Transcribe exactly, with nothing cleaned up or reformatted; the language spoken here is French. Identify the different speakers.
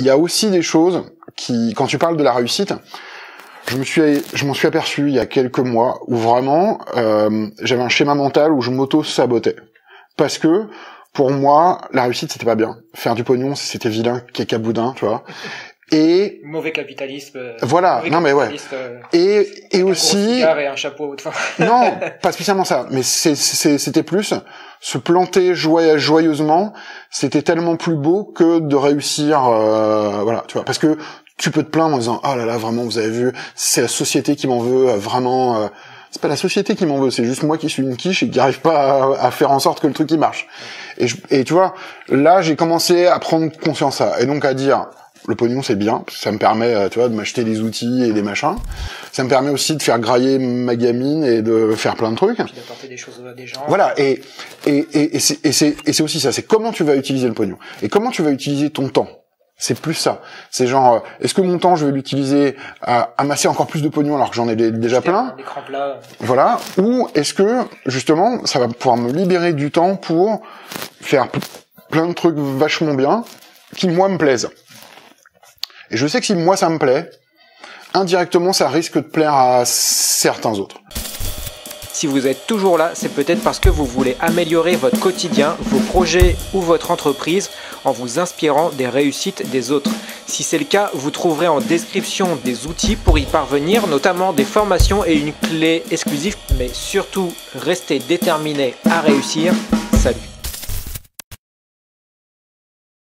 Speaker 1: il y a aussi des choses qui, quand tu parles de la réussite, je me suis, je m'en suis aperçu il y a quelques mois où vraiment euh, j'avais un schéma mental où je m'auto-sabotais parce que pour moi la réussite c'était pas bien, faire du pognon c'était vilain, caca boudin, tu vois. Et
Speaker 2: mauvais capitalisme.
Speaker 1: Voilà,
Speaker 2: mauvais
Speaker 1: non mais ouais.
Speaker 2: Euh,
Speaker 1: et et
Speaker 2: un
Speaker 1: aussi
Speaker 2: gros cigare et un chapeau. Enfin.
Speaker 1: Non, pas spécialement ça, mais c'est, c'est c'était plus se planter joye, joyeusement, c'était tellement plus beau que de réussir euh, voilà, tu vois, parce que tu peux te plaindre en disant "Oh là là, vraiment vous avez vu, c'est la société qui m'en veut, vraiment euh, c'est pas la société qui m'en veut, c'est juste moi qui suis une quiche et qui arrive pas à, à faire en sorte que le truc il marche." Et je, et tu vois, là j'ai commencé à prendre conscience à ça et donc à dire le pognon c'est bien, ça me permet, tu vois, de m'acheter des outils et des machins. Ça me permet aussi de faire grailler ma gamine et de faire plein de trucs.
Speaker 2: Puis d'apporter des choses à des gens.
Speaker 1: Voilà, et et et, et c'est et c'est et c'est aussi ça, c'est comment tu vas utiliser le pognon et comment tu vas utiliser ton temps. C'est plus ça. C'est genre, est-ce que mon temps je vais l'utiliser à amasser encore plus de pognon alors que j'en ai déjà plein.
Speaker 2: Des écran plat.
Speaker 1: Voilà, ou est-ce que justement ça va pouvoir me libérer du temps pour faire plein de trucs vachement bien qui moi me plaisent. Et je sais que si moi ça me plaît, indirectement ça risque de plaire à certains autres.
Speaker 2: Si vous êtes toujours là, c'est peut-être parce que vous voulez améliorer votre quotidien, vos projets ou votre entreprise en vous inspirant des réussites des autres. Si c'est le cas, vous trouverez en description des outils pour y parvenir, notamment des formations et une clé exclusive. Mais surtout, restez déterminés à réussir.